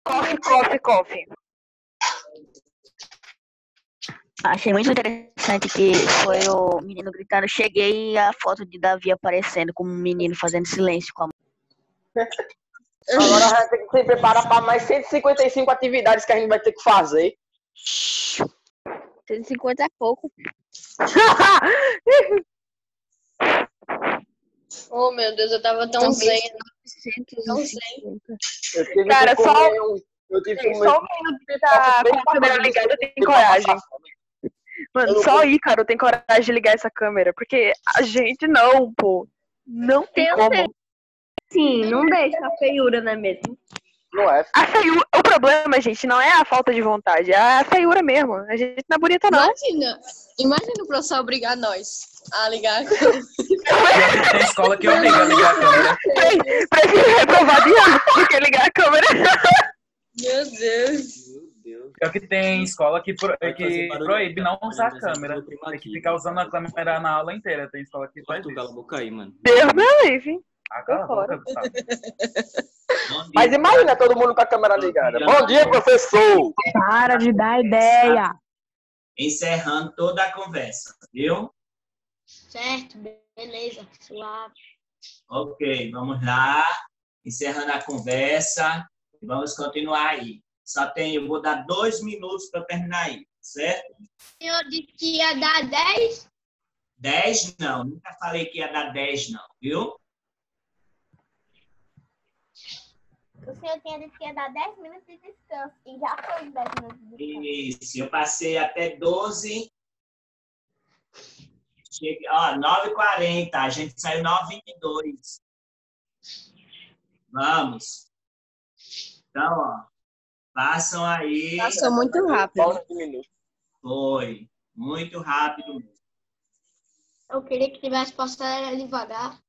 Coffee. Achei muito interessante que foi o menino gritando, cheguei e a foto de Davi aparecendo como um menino fazendo silêncio com a mão. Agora a gente tem que se preparar para mais 155 atividades que a gente vai ter que fazer. 150 é pouco. Oh, meu Deus, eu tava tão zen. Tão zen. Cara, eu tive que só o menino que tá com a câmera ligada tem coragem. Mano, só aí, cara, eu tenho coragem de ligar essa câmera, porque a gente não, pô. Não tem como. Sim, não deixa a feiura, não é mesmo? Não é. A feiura, o problema, gente, não é a falta de vontade, é a feiura mesmo. A gente não é bonita, não. Imagina o professor obrigar nós a ligar a câmera. Tem escola que obriga a ligar a câmera. Prefiro reprovar de ano do que ligar a câmera. Meu Deus. Pior que tem escola que proíbe não usar a câmera. Tem que ficar usando a câmera na aula inteira. Tem escola que faz Tu cala a boca aí, mano. Deus me livre. Cala a boca, Gustavo. Mas imagina todo mundo com a câmera ligada. Bom dia, professor! Para de dar ideia. Encerrando toda a conversa, viu? Certo, beleza, suave. Ok, vamos lá. Encerrando a conversa. Vamos continuar aí. Eu vou dar 2 minutos para terminar aí, certo? O senhor disse que ia dar 10? 10 não, nunca falei que ia dar 10 não, viu? O senhor tinha dito que ia dar 10 minutos de descanso. E já foi 10 minutos de descanso. Isso, eu passei até 12. Cheguei, ó, 9h40, a gente saiu 9h22. Vamos. Então, ó, passam aí. Passou muito rápido. Foi, muito rápido mesmo. Eu queria que tivesse postado devagar.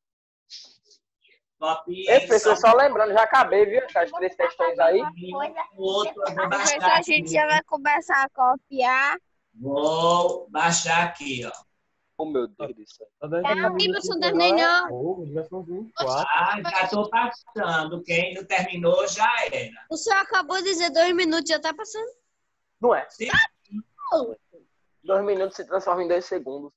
Ei, professor, só lembrando, já acabei, viu? As 3 questões aí. Professor, a gente já vai começar a copiar. Vou baixar aqui, ó. Oh, meu Deus do céu. Não, professor, não terminei não. Já estou passando. Quem não terminou já era. O senhor acabou de dizer 2 minutos, já tá passando? Não é? Sim. 2 minutos se transforma em 2 segundos.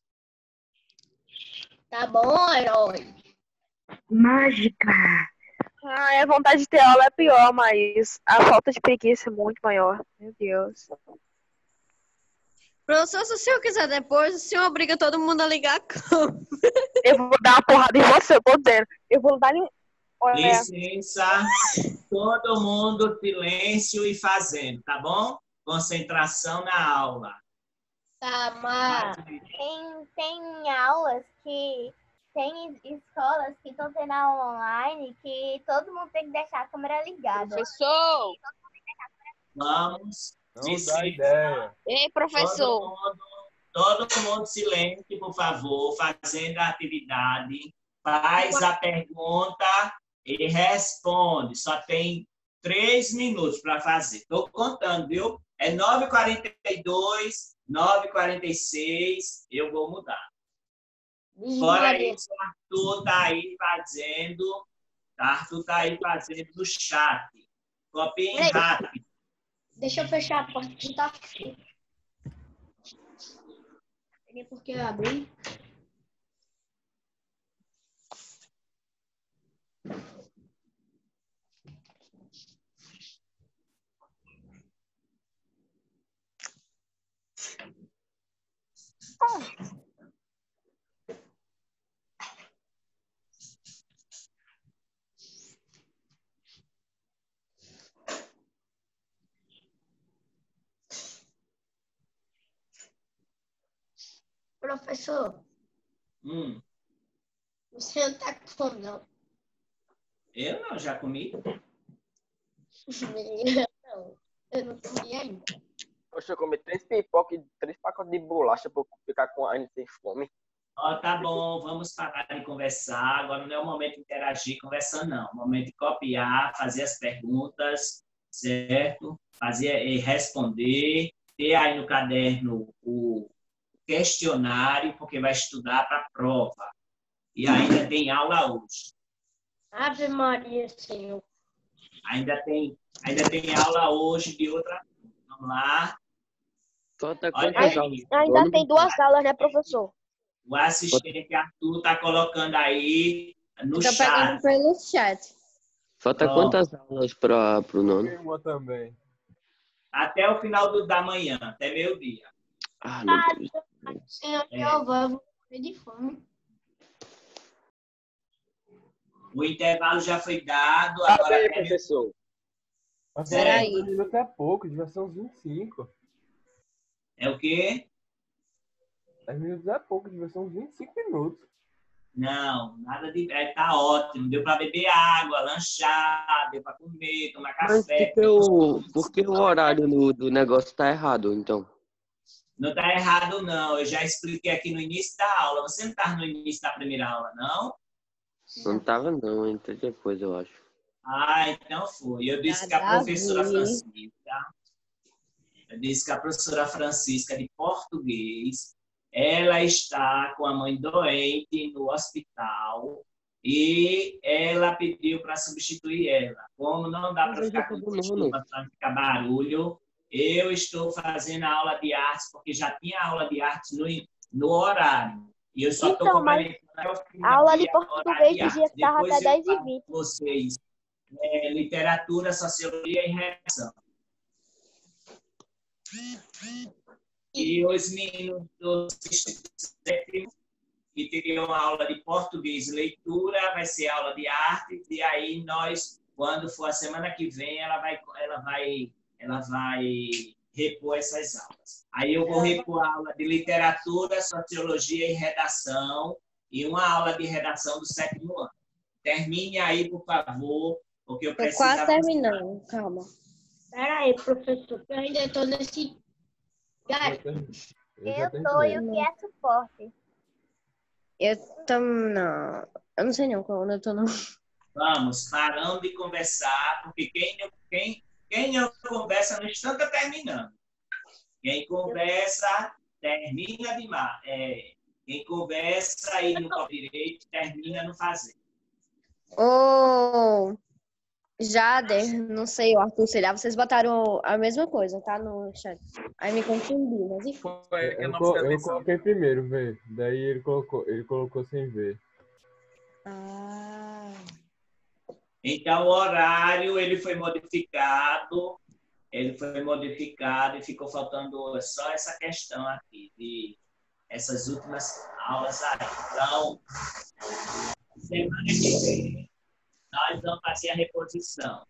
Tá bom, herói. Mágica. A vontade de ter aula é pior, mas a falta de preguiça é muito maior. Meu Deus. Professor, se o senhor quiser depois, o senhor obriga todo mundo a ligar a câmera. Eu vou dar uma porrada em você, eu tô dizendo. Eu vou dar Licença. Todo mundo silêncio e fazendo, tá bom? Concentração na aula. Tá, mas tem aulas que... Tem escolas que estão tendo aula online que todo mundo tem que deixar a câmera ligada. Professor! Vamos. Não dá ideia. Ei, professor! Todo mundo silêncio, por favor, fazendo a atividade. Faz a pergunta e responde. Só tem 3 minutos para fazer. Estou contando, viu? É 9h42, 9h46. Eu vou mudar. Fora isso, o Arthur tá aí fazendo no chat. Copiem rápido. Deixa eu fechar a porta que tá frio. Nem porque eu abri. Professor, você não tá com fome, não? Eu não, já comi. Não, eu não comi ainda. Poxa, eu comi 3 pipoca e 3 pacotes de bolacha pra eu ficar com a sem fome. Ó, tá bom, vamos parar de conversar. Agora não é o momento de interagir conversando, não. É o momento de copiar, fazer as perguntas, certo? Fazer e responder. Ter aí no caderno o questionário, porque vai estudar para a prova. E ainda tem aula hoje. Ave Maria, Senhor. Ainda tem Ainda tem aula hoje de outra. Vamos lá. Falta Olha quantas aí. aulas? Ainda tem 2 aulas, né, professor? O assistente Arthur está colocando aí no Tô pegando chat. pelo chat. Falta Ó. quantas aulas pro nono? Uma também. Até o final da manhã, até meio-dia. Ah, não pode. Senhor É. Jeová, eu vou morrer de fome. O intervalo já foi dado. Tá Agora bem, até professor. Mas Peraí. 10 minutos é pouco, devia ser uns 25. é o quê? 10 minutos é pouco, devia ser uns 25 minutos. Não, nada de. Tá ótimo. Deu para beber água, lanchar, deu para comer, tomar Mas café. por que o horário do negócio tá errado, então? Não está errado, não. Eu já expliquei aqui no início da aula. Você não estava no início da primeira aula, não? Não tava não, entrei depois, eu acho. Ah, então foi. Eu disse que a Nada a professora ver. Francisca, eu disse que a professora Francisca de português, ela está com a mãe doente no hospital e ela pediu para substituir ela. Como não dá para ficar com costuma, para ficar barulho, eu estou fazendo a aula de artes, porque já tinha aula de artes no horário. E eu só estou Então, mas a aula de português dizia que estava até 10h20. Vocês, literatura, sociologia e redação. E os meninos do sétimo, que teriam aula de português e leitura, vai ser aula de arte, e aí nós, quando for a semana que vem, ela vai repor essas aulas. Aí eu vou repor a aula de literatura, sociologia e redação, e uma aula de redação do 7º ano. Termine aí, por favor, porque eu Tô preciso... quase terminando, calma. Pera aí, professor, que eu ainda estou nesse... Eu tô e o que é suporte? Eu não. Eu não sei não quando eu tô não. Vamos, parando de conversar, porque quem não conversa no instante está terminando. Quem conversa, termina demais. Quem conversa e não pode direito, termina no fazer. Ô, Jader, não sei, o Arthur, sei lá, vocês botaram a mesma coisa, tá? No chat. Aí me confundi, mas enfim. Foi que eu não Eu prestei atenção. coloquei primeiro, velho. Daí ele colocou sem ver. Ah. Então, o horário ele foi modificado e ficou faltando só essa questão aqui, de essas últimas aulas aí. Então, semana que vem, nós vamos fazer a reposição.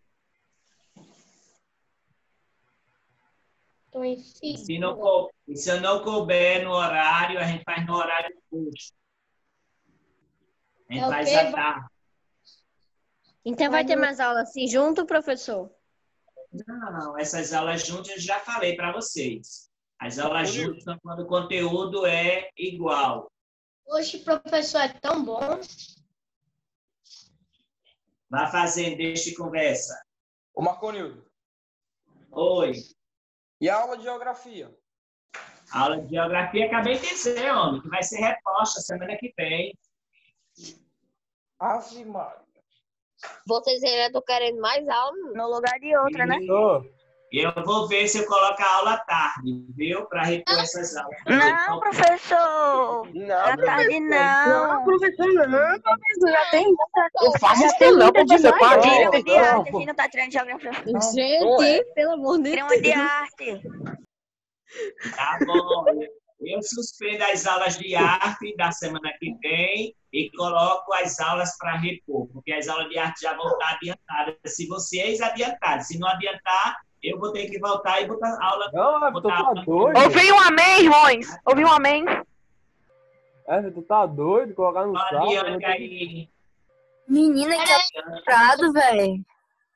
Se eu não couber no horário, a gente faz no horário curso. A gente faz à tarde. Então vai ter mais aula assim junto, professor? Não, essas aulas juntas eu já falei para vocês. As aulas juntas são quando o conteúdo é igual. Hoje o professor é tão bom. Vá fazendo, deixa de conversa. Ô, Marconildo. Oi. E a aula de geografia? A aula de geografia, acabei de dizer, homem, que vai ser reposta semana que vem. Ave Maria. Vocês ainda estão querendo mais aula? No lugar de outra, né? Eu vou ver se eu coloco a aula à tarde, viu? Para repor essas aulas. Não, professor. Não, À tarde não. Professor, não, professor, já tem. Eu faço isso não, professor. Tira uma de arte, a gente não tá tirando geografia. Gente, pelo amor de Tira Deus. uma de arte. Tá bom. Eu suspendo as aulas de arte da semana que vem e coloco as aulas para repor, porque as aulas de arte já vão estar adiantadas. Se vocês adiantarem, se não adiantar, eu vou ter que voltar e botar aula. Não, tu tá doido? Ouvi um amém, irmãos. Ouvi um amém. Tu tá doido? Colocar no sábado? Adiante aí. Menina, que abusado, velho.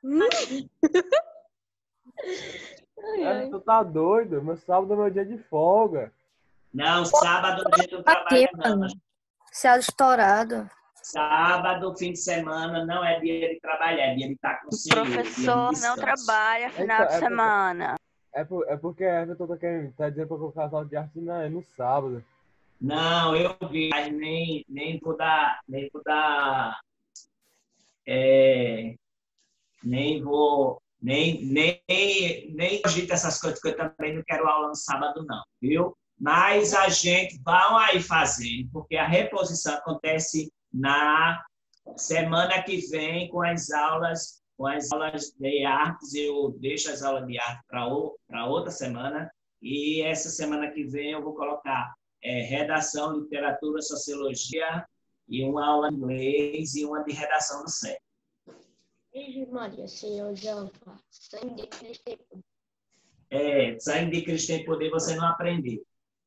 Tu tá doido? Meu sábado é meu dia de folga. Não, sábado a gente não trabalha, não. Céu estourado. Sábado, fim de semana, não é dia de trabalhar, é dia de estar com o senhor. Professor não trabalha final de semana. É porque a Everton tá dizendo pra colocar as aulas de arte no sábado. Não, eu vi, mas nem vou dar, nem vou Nem cogita essas coisas, porque eu também não quero aula no sábado, não, viu? Mas a gente vai aí fazendo, porque a reposição acontece na semana que vem com as aulas de artes. Eu deixo as aulas de arte para outra semana, e essa semana que vem eu vou colocar redação, literatura, sociologia, e uma aula de inglês e uma de redação do CEP. Virgem Maria, Senhor Jeová, sangue de Cristo tem poder. Sangue de Cristo tem poder, você não aprendeu.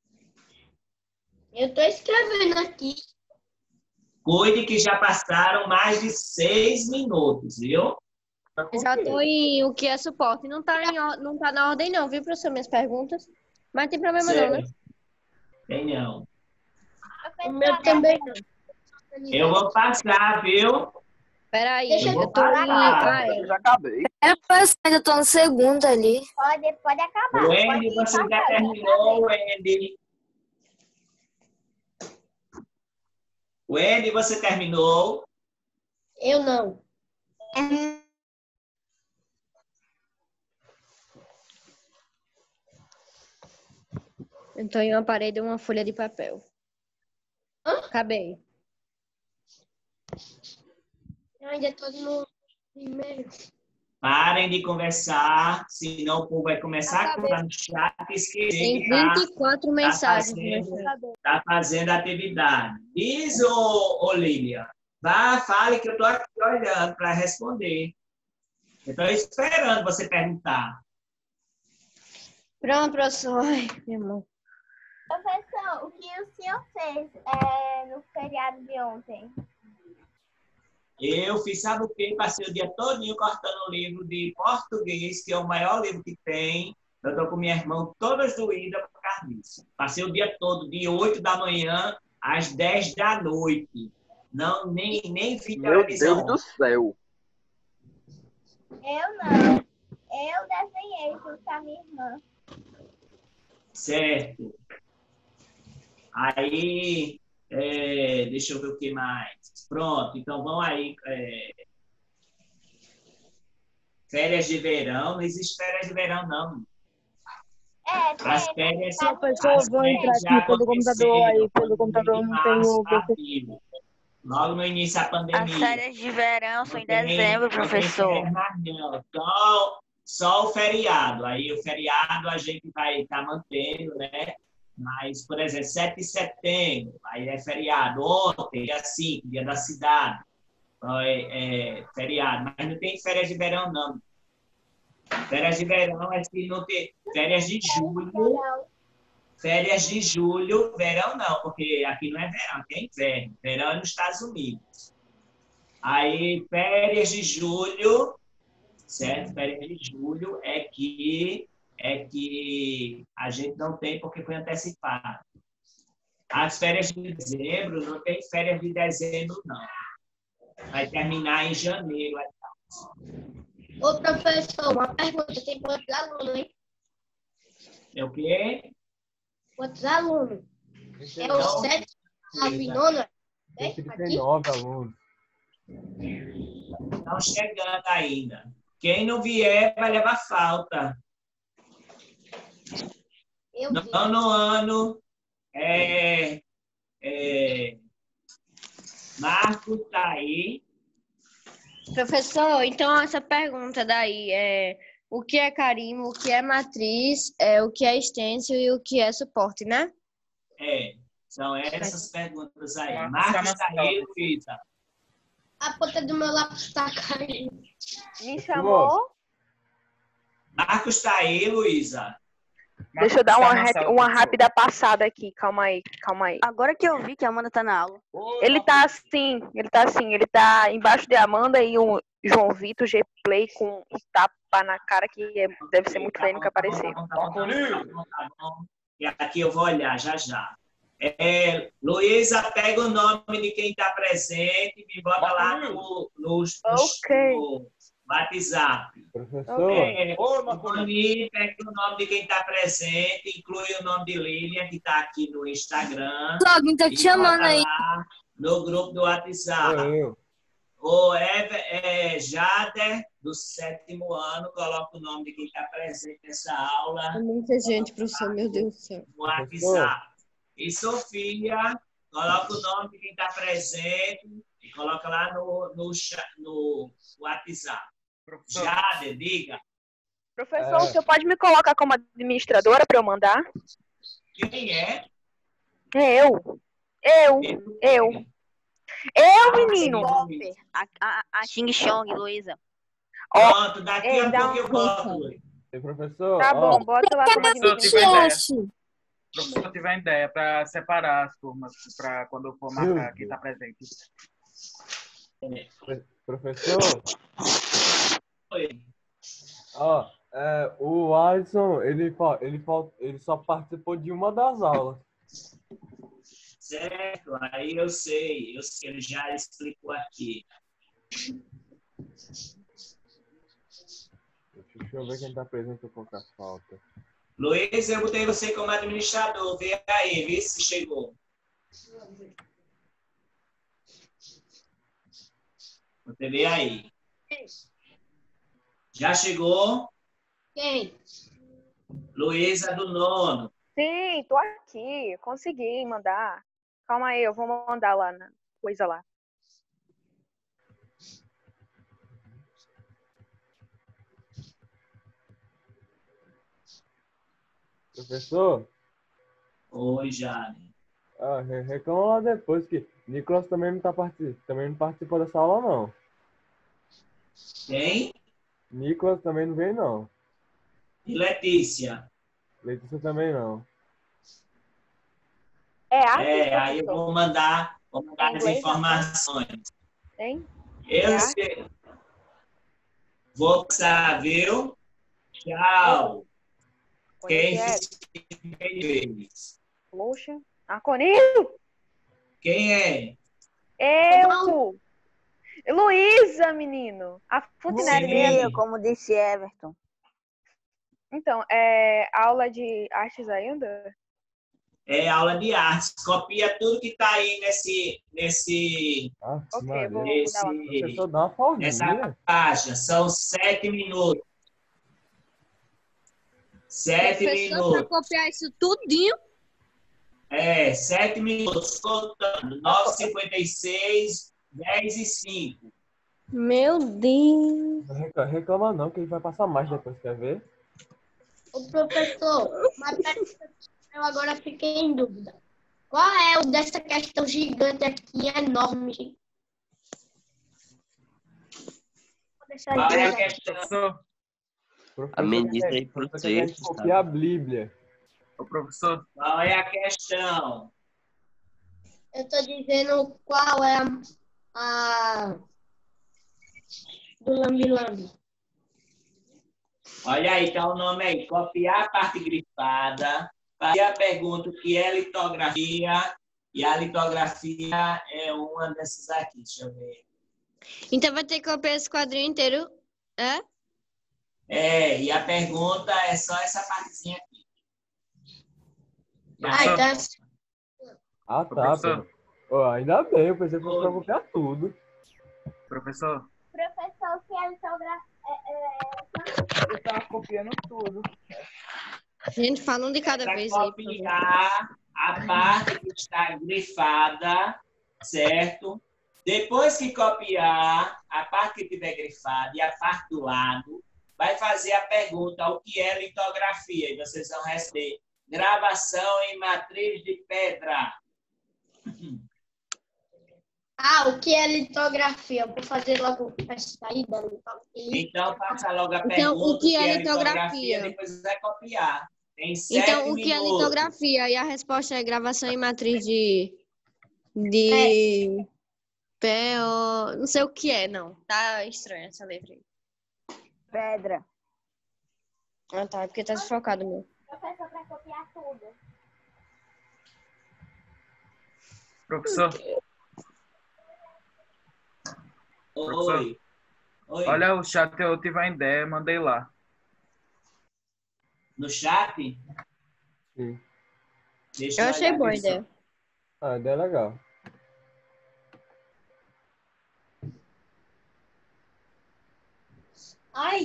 Eu estou escrevendo aqui. Cuide que já passaram mais de 6 minutos, viu? Já estou em o que é suporte. Não tá na ordem não, viu, professor, minhas perguntas? Mas não tem problema não, né? Tem não. O meu também não. Eu vou passar, viu? Peraí, eu tô Eu já acabei. Eu ainda tô no segundo ali. Pode acabar. O Andy, você já terminou, Andy. O Andy, você terminou? Eu não. Então, em uma parede, uma folha de papel. Acabei. Eu ainda estou no primeiro. Parem de conversar, senão o povo vai começar a contar no chat e esquecer Tem que tá 24 mensagens. tá fazendo atividade. Diz, ô Lilian, fale que eu estou aqui olhando para responder. Eu estou esperando você perguntar. Pronto, professor. Ai, meu irmão. Professor, o que o senhor fez no feriado de ontem? Eu fiz, sabe o quê? Passei o dia todinho cortando o livro de português, que é o maior livro que tem. Eu estou com minha irmã todas doídas por causa disso. Passei o dia todo, de 8 da manhã às 10 da noite. Não, nem vi televisão. Meu Deus do céu. Eu não. Eu desenhei junto com a minha irmã. Certo. Aí, deixa eu ver o que mais. Pronto, então vão aí. Férias de verão, não existe férias de verão, não. As férias são. Professor, vou entrar aqui pelo computador, aí pelo computador não tenho. Logo no início da pandemia. As férias de verão são em dezembro, professor. Não, só o feriado. Aí o feriado a gente vai estar mantendo, né? Mas, por exemplo, 7 de setembro, aí é feriado. Ontem, dia 5, dia da cidade, feriado. Mas não tem férias de verão, não. Férias de verão é se não tem. Férias de julho. Férias de julho, verão não, porque aqui não é verão, aqui é inverno. Verão é nos Estados Unidos. Aí, férias de julho, certo? Férias de julho é que a gente não tem porque foi antecipado. As férias de dezembro, não tem férias de dezembro, não. Vai terminar em janeiro. Ô, professor, uma pergunta. Tem quantos alunos, hein? É o quê? Quantos alunos? É o 7, 9, 9? Tem 39 alunos. Estão chegando ainda. Quem não vier vai levar falta. No ano, Marcos está aí. Professor, então essa pergunta daí o que é carimbo, o que é matriz, o que é extensão e o que é suporte, né? São essas perguntas aí. Marcos está aí, Luísa. A ponta do meu lápis está caindo. Me chamou? Marcos está aí, Luísa. Deixa eu dar uma rápida passada aqui, calma aí. Agora que eu vi que a Amanda tá na aula. Ele tá assim, ele tá embaixo de Amanda e um João Vitor G-Play com um tapa na cara que deve ser muito feio nunca aparecer. E aqui eu vou olhar já. Luísa, pega o nome de quem está presente e me bota lá no WhatsApp. Professor. Pega o nome de quem está presente, inclui o nome de Lilian, que está aqui no Instagram. Alguém tá te chamando aí. Lá no grupo do WhatsApp. O Jader, do 7º ano, coloca o nome de quem está presente nessa aula É muita gente, professor, meu Deus do céu. no WhatsApp. E Sofia, coloca o nome de quem está presente e coloca lá no WhatsApp. Professor, Jader, diga. Professor, o senhor pode me colocar como administradora para eu mandar? Quem é? Eu, menino. A Xing Chong, Luísa. Pronto, daqui a dá pouco eu boto, Luiz. Professor, Tá bom, bota lá como Professor, administradora. tiver ideia para separar as turmas para quando for marcar quem está presente. Professor, Oi. o Alisson, ele só participou de uma das aulas. Certo, aí eu sei, ele já explicou aqui. Deixa eu ver quem tá presente com a falta. Luiz, eu botei você como administrador, vê aí, vê se chegou. Você vê aí. Já chegou? Quem? Luísa do 9º. Sim, tô aqui. Consegui mandar. Calma aí, eu vou mandar lá na coisa lá. Professor? Oi, Jane. Reclama lá depois que Nicolas também não participou dessa aula, não. Quem? Nicolas também não veio, não. E Letícia? Letícia também não. Aí eu vou mandar as informações. Tem? Eu sei. Vou passar, viu? Tchau. Quem fez? Poxa. Arconil? Quem é? Eu. Luísa, menino. A Fontenelle mesmo. Como disse Everton. Então, aula de artes ainda? É aula de artes. Copia tudo que está aí nessa página. São 7 minutos. 7 minutos. Para copiar isso tudinho? 7 minutos contando. 9h56, 10h05. Meu Deus. Não reclama não, que ele vai passar mais depois, quer ver? O professor, mas eu agora fiquei em dúvida. Qual é o dessa questão gigante aqui, enorme, gente? Qual é a questão? A menina aí pro texto. Copiar a Bíblia. O professor. Qual é a questão? Eu tô dizendo qual é a do lambi-lambi. Olha aí, tá o nome aí. Copiar a parte grifada. Fazer a pergunta o que é litografia. E a litografia é uma dessas aqui. Deixa eu ver. Então vai ter que copiar esse quadrinho inteiro, é? E a pergunta é só essa partezinha aqui. Tá. Ainda bem, eu pensei que fosse pra copiar tudo. Professor. Professor, o que é litografia? Eu tava copiando tudo. Gente, fala um de cada vez aí. Copiar a parte que está grifada, certo? Depois que copiar a parte que tiver grifada e a parte do lado, vai fazer a pergunta o que é litografia. E vocês vão receber gravação em matriz de pedra. O que é litografia? Eu vou fazer logo essa saída. Então, faça logo a pergunta. Então, o que é litografia? Depois vai copiar. Tem 7 então, o minutos. que é litografia? E a resposta é gravação em matriz de PO... Não sei o que é, não. Tá estranha essa letra aí. Pedra. Ah, tá. É porque tá desfocado, meu. Professor, para copiar tudo. Professor. Oi. Olha o chat, eu tive a ideia, mandei lá. No chat? Sim. Deixa eu achei boa a ideia. ideia. A ideia é legal. Ai,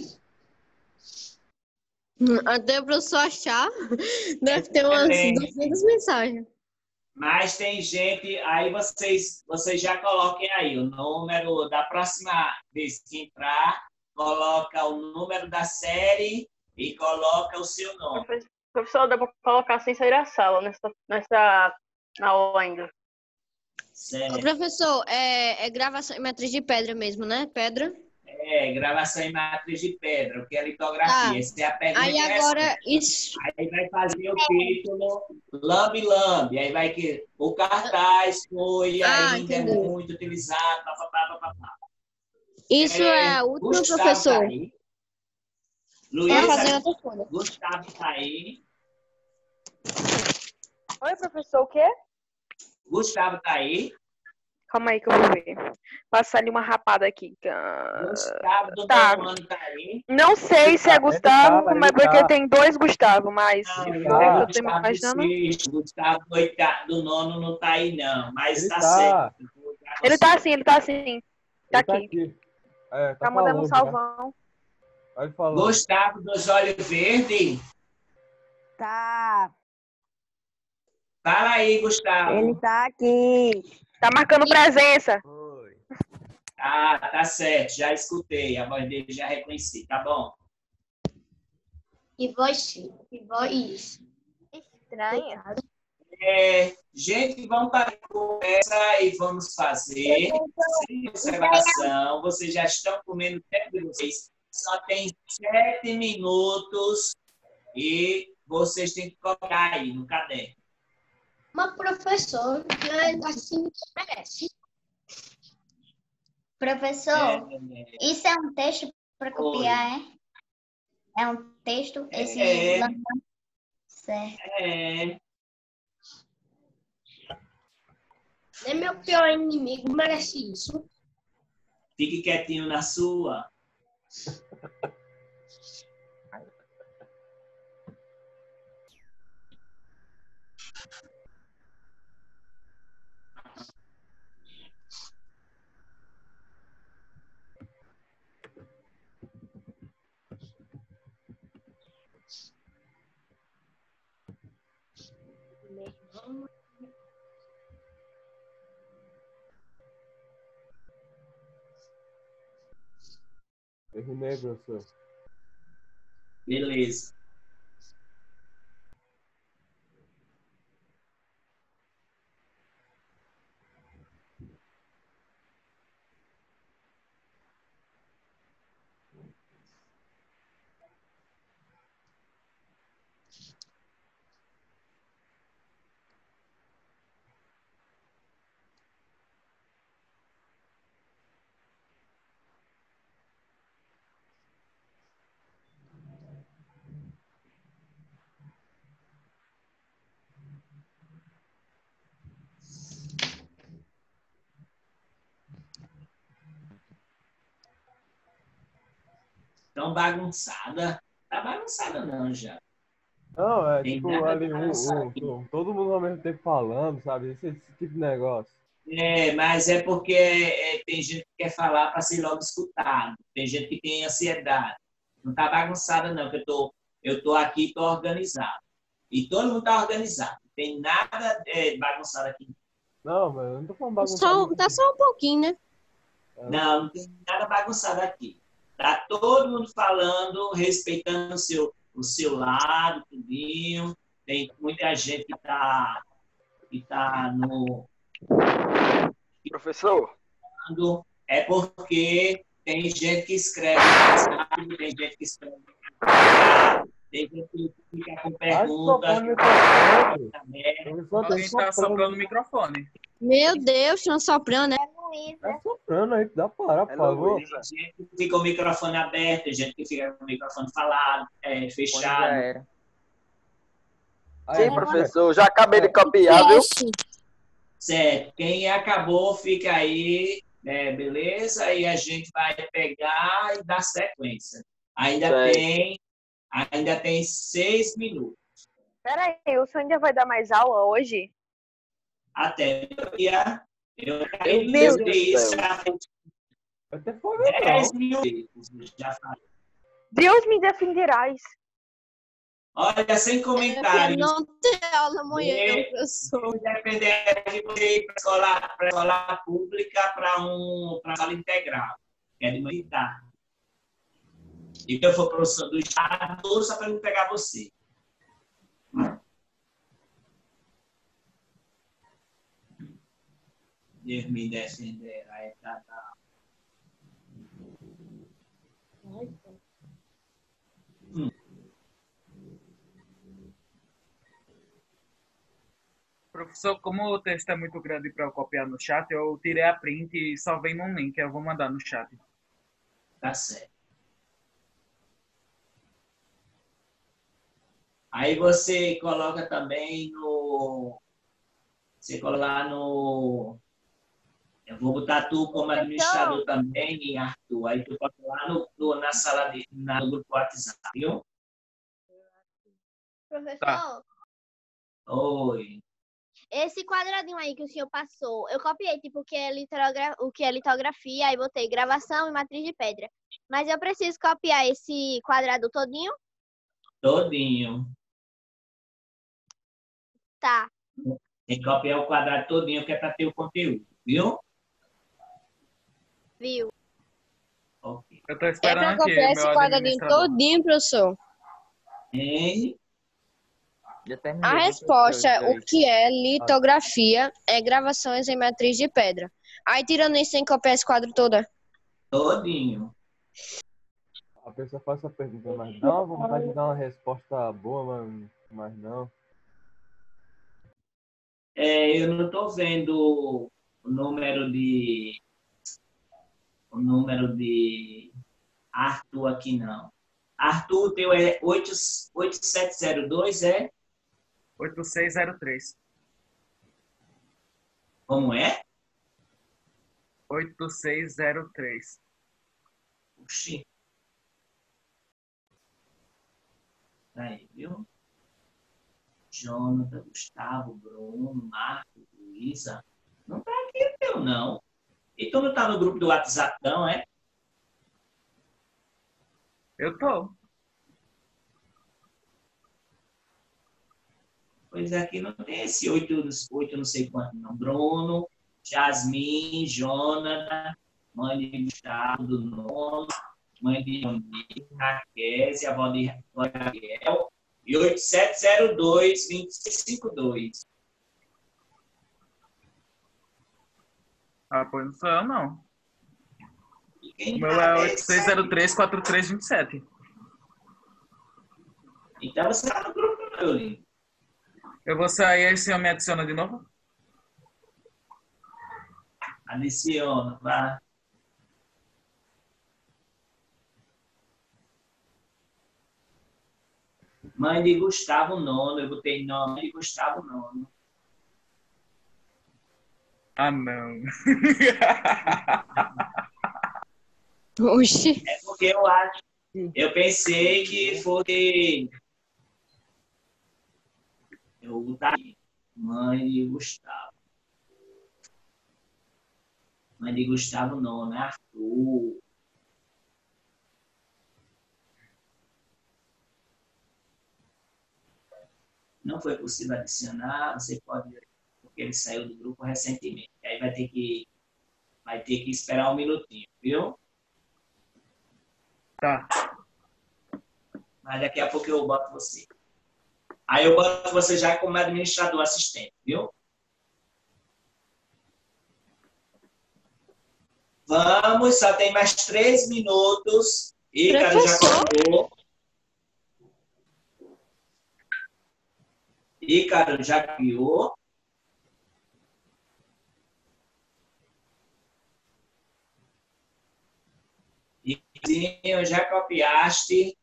Até o professor achar, deve ter umas 200 mensagens. Mas tem gente, aí vocês já coloquem aí o número da próxima vez que entrar, coloca o número da série e coloca o seu nome. Professor, dá para colocar sem sair da sala nessa aula ainda. Certo. Ô, professor, é gravação em matriz de pedra mesmo, né? Pedra? É, gravação em matriz de pedra, o que é litografia. Tá. Essa é a pergunta. Aí agora, isso. Aí vai fazer o título Lambe Lambe. Aí vai que o cartaz foi ainda entendi. muito utilizado. Papapá. Isso é o último, Gustavo professor. Tá aí. Vai fazer Luísa, outra folha. Gustavo tá aí. Oi, professor, o quê? Gustavo tá aí. Calma aí que eu vou ver. Passar ali uma rapada aqui. Gustavo do Tá. nono ano tá aí. Não sei se é Gustavo, mas porque tem dois Gustavo, mas Não, se não for, é eu tô Gustavo do imaginando. sexto. Gustavo do nono não tá aí, não. Mas Ele tá tá. certo. Ele tá assim, ele tá assim. Tá Ele tá aqui. aqui. É, Tá mandando um falando, né? salvão. Aí ele falou. Gustavo dos olhos verdes. Tá. Fala aí, Gustavo. Ele tá aqui. Tá marcando presença. Ah, tá certo. Já escutei. A voz dele já reconheci. Tá bom. que voz Estranha. Gente, vamos para a conversa e vamos fazer. Sem observação. Vocês já estão comendo tempo de vocês. Só tem 7 minutos e vocês têm que colocar aí no caderno. Mas, professor, assim merece. Professor, isso é um texto para copiar, é? É um texto? Esse certo. Nem meu pior inimigo merece isso. Fique quietinho na sua. Terminei, professor. Beleza. Tão bagunçada. Tá bagunçada não, já. Não, é Tem tipo nada ali bagunçado aqui. todo mundo ao mesmo tempo falando, sabe? Esse tipo de negócio. Mas é porque tem gente que quer falar para ser logo escutado. Tem gente que tem ansiedade. Não tá bagunçada não, que eu tô aqui, tô organizado. E todo mundo tá organizado. Não tem nada bagunçado aqui. Não, mas eu não tô falando bagunçado. Tá só um pouquinho, né? Não tem nada bagunçado aqui. Tá todo mundo falando, respeitando o seu lado, tudinho. Tem muita gente que tá no... Professor. É porque tem gente que escreve mais rápido, tem gente que escreve mais rápido, tem gente que fica com pergunta. Alguém tá soprando o microfone. Meu Deus, estão soprando, né? Tá soprando aí, dá pra parar, por favor. Tem gente que fica com o microfone aberto, tem gente que fica com o microfone falado, fechado. Sim, professor, já acabei de copiar, viu? Certo. Quem acabou, fica aí, beleza? E a gente vai pegar e dar sequência. Ainda tem 6 minutos. Peraí, o senhor ainda vai dar mais aula hoje? Até eu Meu Deus do isso céu. já 10 mil vezes. Já falei. Deus me defenderás. Olha, sem Eu quero comentários. não ter aula amanhã, Eu professor. depender de você ir para escola pública para escola integral, que é de manhã e tarde. E que eu for professor do estado, só para não pegar você. Deus me defenderá. Professor, como o texto é muito grande para eu copiar no chat, eu tirei a print e só vem num link. Eu vou mandar no chat. Tá certo. Aí você coloca também no... Você coloca no... Eu vou botar tu como administrador também, Arthur. Aí tu coloca lá na sala, no grupo WhatsApp, viu? Professor, Tá. Oi. esse quadradinho aí que o senhor passou, eu copiei, tipo, o que é litografia, aí botei gravação e matriz de pedra. Mas eu preciso copiar esse quadrado todinho? Todinho. Tá. Tem que copiar o quadrado todinho, que é para ter o conteúdo, viu? Viu? Ok. Eu tô É esperando pra aqui, copiar esse meu quadradinho administrador. todinho, professor. Hein? A resposta é o que é litografia é gravações em matriz de pedra. Aí, tirando isso, tem que copiar esse quadro todo. Todinho. A pessoa faz essa pergunta, mas dá uma vontade de dar uma resposta boa, mas não. Eu não estou vendo o número de Arthur aqui, não. Arthur, o teu é 8702, é? 8603. Como é? 8603. Oxi. Aí, viu? Jonathan, Gustavo, Bruno, Marcos, Luísa. Não tá aqui o teu, não. E tu não tá no grupo do WhatsApp, não, é? Eu tô. Pois aqui não tem esse 8 não sei quanto, não. Bruno, Jasmine, Jonathan, mãe de Gustavo do Nono, mãe de Raquel, avó de Raquel, e 8702-2652. Ah, pois não sou eu, não. Quem O meu é 8603-4327. Então você tá no grupo, meu lindo. Eu vou sair, aí o senhor me adiciona de novo? Adiciona, vá. Mãe de Gustavo Nono, eu botei nome de Gustavo Nono. Ah, não. Oxi. É porque eu pensei que fosse... Eu vou botar aqui. Mãe de Gustavo. Mãe de Gustavo Nono, é Arthur. Não foi possível adicionar, você pode... Porque ele saiu do grupo recentemente. Aí vai ter que esperar um minutinho, viu? Tá. Mas daqui a pouco eu boto você. Aí eu boto você já como administrador assistente, viu? Vamos, só tem mais 3 minutos. Ícaro já copiou. Ícaro já copiou. Izinho, já copiaste.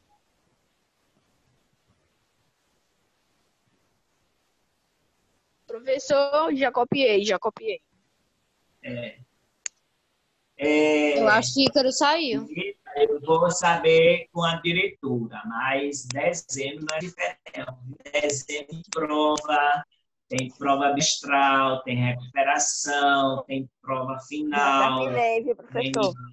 Professor, já copiei. Eu acho que Ícaro saiu. Eu vou saber com a diretora, mas dezembro não é diferente. Dezembro tem prova bimestral, tem recuperação, tem prova final. Terminei, viu, professor?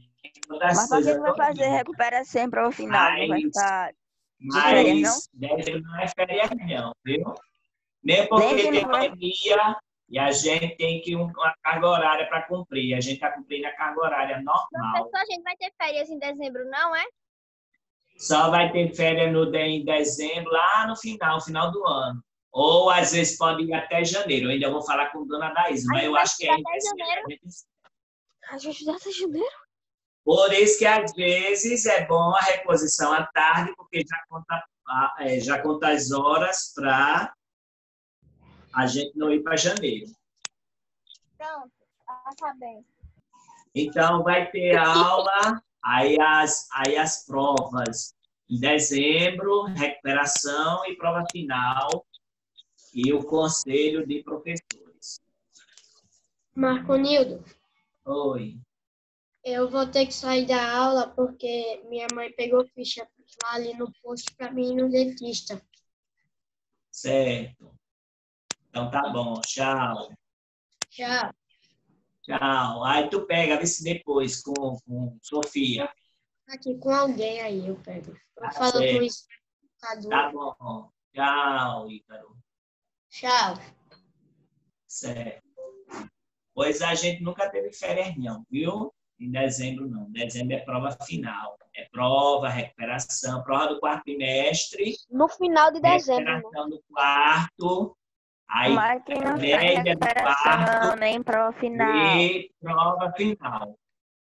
Mas pra que vai fazer recuperação em prova final? Não vai ficar de férias, não? Mas dezembro não é férias, não, viu? Mesmo porque tem pandemia e a gente tem que uma carga horária para cumprir. A gente está cumprindo a carga horária normal. Professor, a gente vai ter férias em dezembro, não é? Só vai ter férias em dezembro, lá no final do ano. Ou, às vezes, pode ir até janeiro. Eu ainda vou falar com a dona Daísa, mas eu acho que é até janeiro. A gente já até janeiro? Por isso que, às vezes, é bom a reposição à tarde, porque já conta as horas para a gente não ir para janeiro. Pronto, tá bem. Então, vai ter aula, aí as provas em dezembro, recuperação e prova final, e o conselho de professores. Marconildo, Oi. eu vou ter que sair da aula porque minha mãe pegou ficha lá ali no posto para mim ir no dentista. Certo. Então tá bom, tchau. Tchau. Tchau. Aí tu pega, vê se depois com Sofia. Aqui com alguém aí eu pego. Eu Tá falo certo. com isso. Tá bom. Tchau, Ícaro. Tchau. Certo. Pois a gente nunca teve férias, não, viu? Em dezembro, não. Dezembro é prova final. É prova, recuperação, prova do quarto trimestre. No final de dezembro. Recuperação do quarto. Aí, Mas quem não faz média do recuperação, quarto nem prova final. e prova final.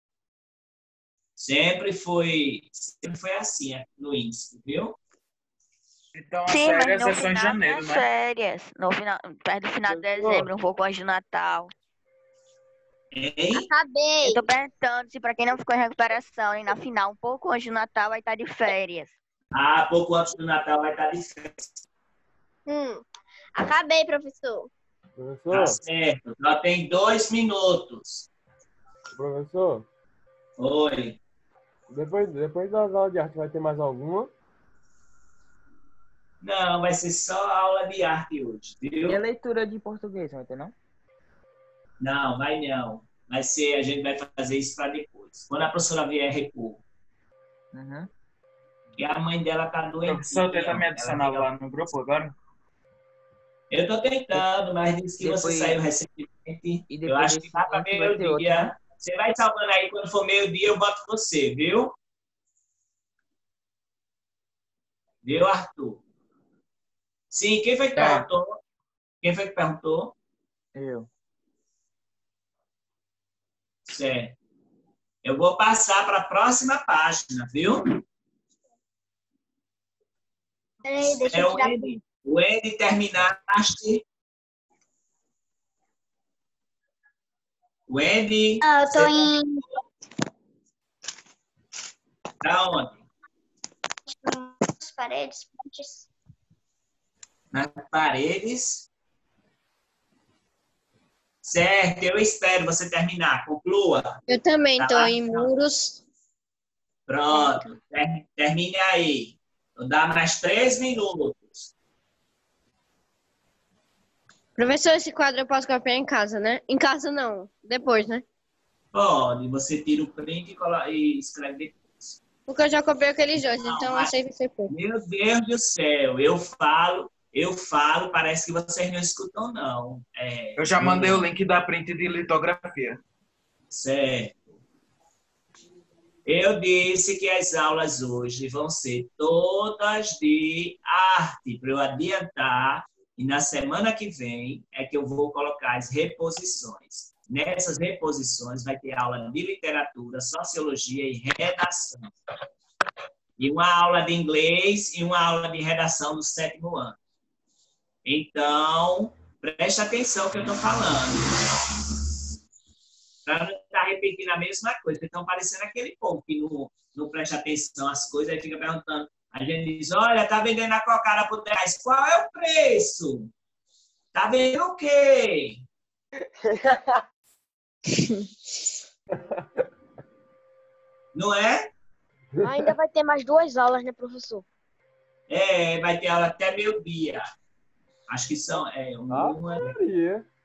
Sempre foi assim no índice, viu? Então, as Sim, mas férias no é só em final janeiro, das né? férias. No final, perto do final de dezembro, um pouco antes do Natal. Hein? Acabei. Eu tô perguntando se pra quem não ficou em recuperação, e na final, um pouco antes do Natal, vai estar de férias. Ah, pouco antes do Natal vai estar de festa. Acabei, professor. Professor, Tá certo. Só tem 2 minutos. professor, Oi. depois das aulas de arte vai ter mais alguma? Não, vai ser só aula de arte hoje, viu? E a leitura de português, vai ter, não? Não, vai não. Vai ser, a gente vai fazer isso para depois. Quando a professora vier, repor. Uhum. E a mãe dela tá doente. Professor, tenta me adicionar lá no grupo agora? Eu tô tentando, mas disse que você saiu recentemente. Eu acho que dá para meio-dia. Você vai salvando aí, quando for meio-dia, eu boto você, viu? Viu, Arthur? Sim, quem foi que perguntou? Quem foi que perguntou? Eu. Certo. Eu vou passar para a próxima página, viu? Peraí, deixa eu tirar. O N terminaste. Wendy. Ah, eu tô em. Pra onde? Nas paredes. Pontes. Nas paredes. Certo, eu espero você terminar. Conclua. Eu também Tá tô lá? em muros. Pronto. Termine aí. Vou dar mais 3 minutos. Professor, esse quadro eu posso copiar em casa, né? Em casa não, depois, né? Pode. Você tira o print e escreve depois. Porque eu já copiei aqueles dois, Não, então mas- achei que você foi. Meu Deus do céu. Eu falo, parece que vocês não escutam, não. Eu já mandei o link da print de litografia. Certo. Eu disse que as aulas hoje vão ser todas de arte, para eu adiantar, e na semana que vem é que eu vou colocar as reposições. Nessas reposições vai ter aula de literatura, sociologia e redação. E uma aula de inglês e uma aula de redação do 7º ano. Então, preste atenção no que eu estou falando. Para não estar repetindo a mesma coisa. Porque estão parecendo aquele povo que não presta atenção às coisas e fica perguntando. A gente diz, olha, tá vendendo a cocada por 10. Qual é o preço? Tá vendendo o quê? Não é? Ainda vai ter mais 2 aulas, né, professor? É, vai ter aula até meio-dia. Acho que são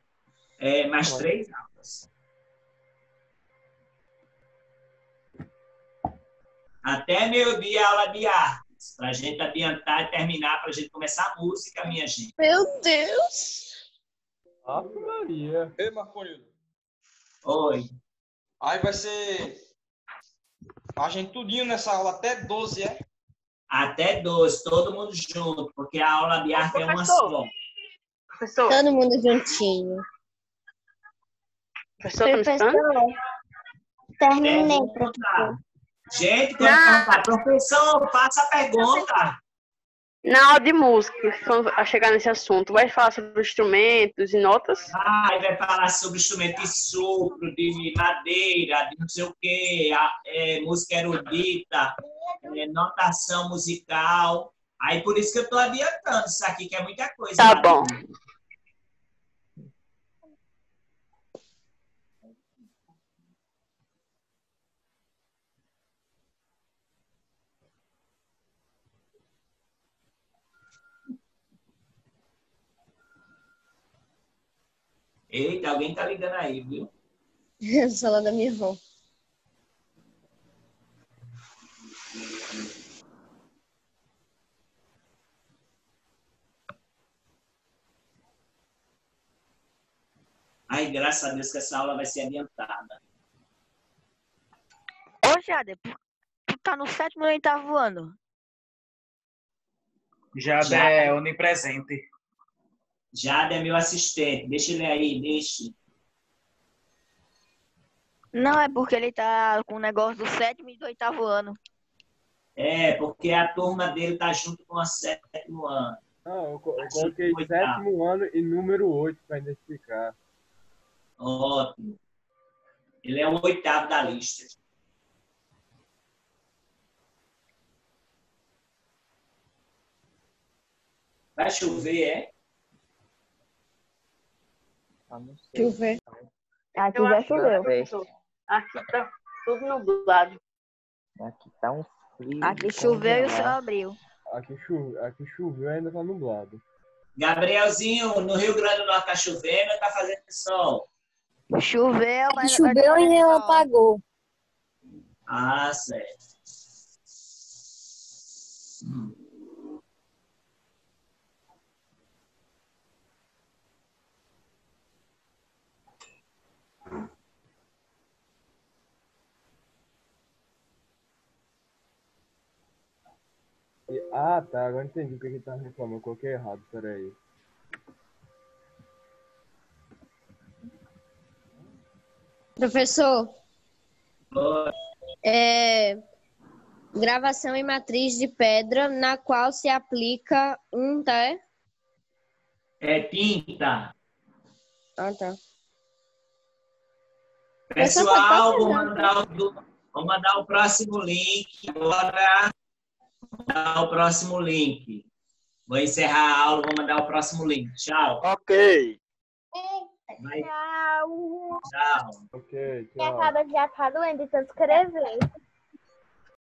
mais 3 aulas. Até meio-dia, aula de artes. Para a gente adiantar e terminar, para a gente começar a música, minha gente. Meu Deus! Ave Maria. Ei, Marconildo. Oi. Aí vai ser a gente tudinho nessa aula até 12, é? Até 12, todo mundo junto, porque a aula de arte é uma só. Professor. Todo mundo juntinho. Professor, tá me escutando? Terminei, Pergunta. professor. Gente, pode perguntar. Professor, faça a pergunta. Na aula de música, quando a chegar nesse assunto, vai falar sobre instrumentos e notas? Aí vai falar sobre instrumento de sopro, de madeira, de não sei o quê, música erudita, notação musical. Aí por isso que eu estou adiantando isso aqui, que é muita coisa. Tá bom. Eita, alguém tá ligando aí, viu? Sala da minha avó. Ai, graças a Deus que essa aula vai ser adiantada. Ô, Jader, tu tá no 7º ou 8º ano? Jada é onipresente. Jada é meu assistente. Deixa ele aí, deixa. Não, é porque ele tá com o negócio do 7º e do 8º ano. É, porque a turma dele tá junto com o 7º ano. Não, eu coloquei 7º ano e número 8 para identificar. Ótimo. Ele é o 8º da lista. Vai chover, é? Chover. Aqui Eu já acho choveu. Aqui tá tudo nublado. Aqui tá um frio. Aqui choveu e o céu congelado. abriu. Aqui choveu e ainda tá nublado. Gabrielzinho, no Rio Grande do Norte tá chovendo ou tá fazendo sol? Choveu, mas... Choveu e ela apagou. Ah, certo. Ah, tá. Agora entendi o que ele tá reclamando. Eu coloquei errado. Peraí. Professor, Oi. Gravação em matriz de pedra, na qual se aplica tá? É tinta. Ah, tá. Pessoal, vou mandar o próximo link agora. Vou mandar o próximo link. Vou encerrar a aula, vou mandar o próximo link. Tchau. Ok. Vai. Tchau. Tchau. Ok, Minha cabeça já tá doendo de tanto escrever.